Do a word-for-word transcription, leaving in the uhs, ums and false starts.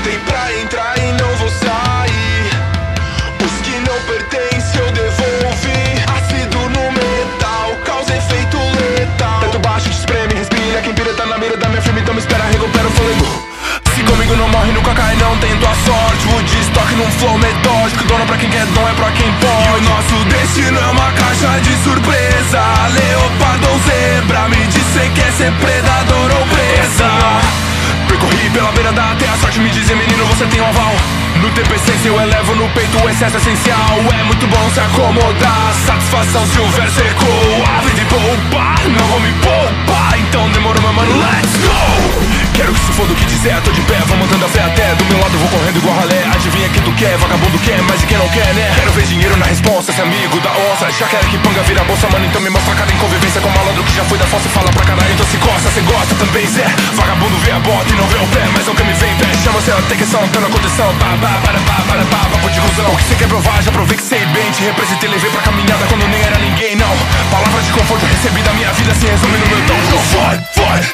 Tem pra entrar e não vou sair. Os que não pertencem eu devolvi. Ácido no metal, causa efeito letal. Teto baixo, te espreme, respira. Quem pira tá na mira da minha firma, então me espera, recupera o fôlego. Se comigo não morre, nunca cai, não tento a sorte. Woodstock num flow metódico. Dono pra quem quer, dom é pra quem pode. E o nosso destino é uma caixa de surpresa. Leopardo ou zebra, me diz cê quer ser predador ou presa. Percorri pela beira da terra, a sorte me dizer, menino, você tem um aval. No T P C eu elevo no peito o excesso essencial. É muito bom se acomodar, satisfação se o verso ecoa. A vida e poupa, não vou me poupar. Então demorou, meu mano, let's go. Quero que se for do que dizer, tô de pé, vou mantendo a fé até. Do meu lado vou correndo igual ralé. Adivinha quem tu quer, vagabundo quer, mas e quem não quer, né? Quero ver dinheiro na responsa, ser amigo da onça. Já quero que panga vira bolsa, mano, então me mostra a cara em convivência com malandro que já foi da fossa e fala pra caralho. Então se costa, cê gosta também, Zé. Vagabundo vê a bota e não vê o pé, mas nunca me vem pé. Chama cê até que são, tá na condição. Pá, pá, para, pá, para, pá, papo de ilusão. O que cê quer provar, já provei que sei bem. Te representei, levei pra caminhada quando nem era ninguém, não. Palavras de conforto eu recebi da minha vida, se resume no meu tom. Então vai, vai,